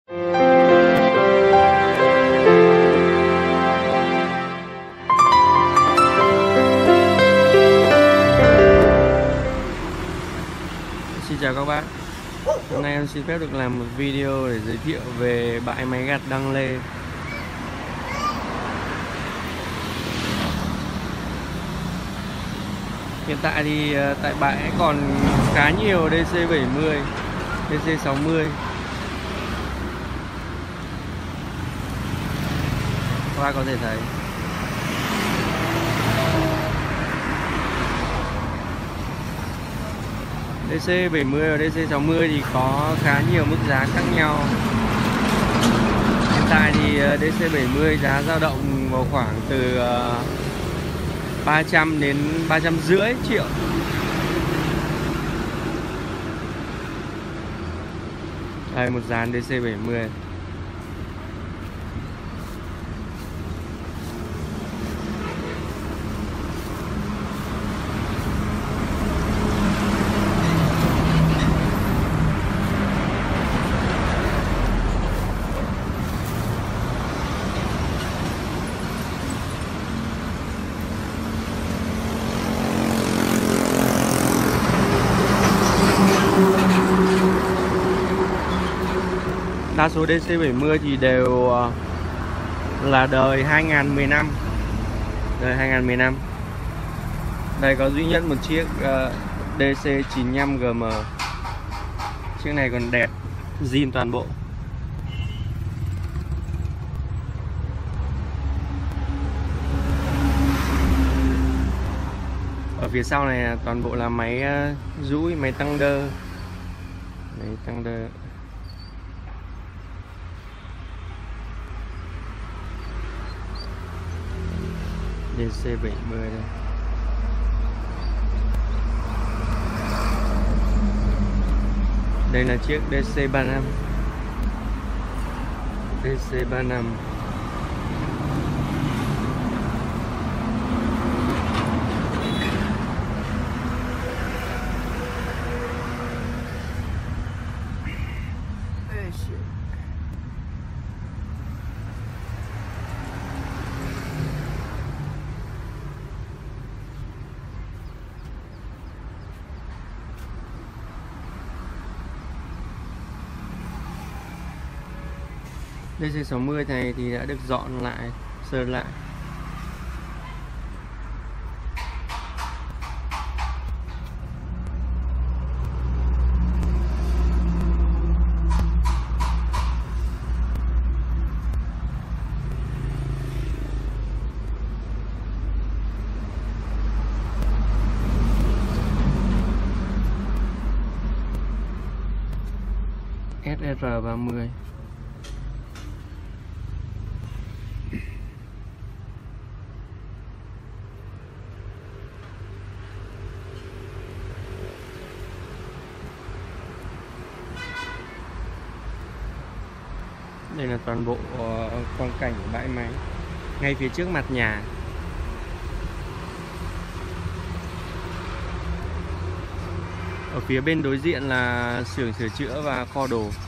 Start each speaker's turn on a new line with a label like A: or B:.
A: Xin chào các bác. Hôm nay em xin phép được làm một video để giới thiệu về bãi máy gặt Đăng Lê. Hiện tại thì tại bãi còn khá nhiều DC70, DC60. Các bác có thể thấy DC70 và DC60 thì có khá nhiều mức giá khác nhau. Hiện tại thì DC70 giá dao động vào khoảng từ 300 đến 350 triệu. Đây một dàn DC70. Đa số DC70 thì đều là đời 2015. Đời 2015. Đây có duy nhất một chiếc DC95 GM. Chiếc này còn đẹp, zin toàn bộ. Ở phía sau này toàn bộ là máy rũi, máy tăng đơ. Máy tăng đơ. DC70 đây. Đây là chiếc DC35. DC35. DC60 này thì đã được dọn lại, sơn lại. SR30. Đây là toàn bộ quang cảnh của bãi máy ngay phía trước mặt nhà. Ở phía bên đối diện là xưởng sửa chữa và kho đồ.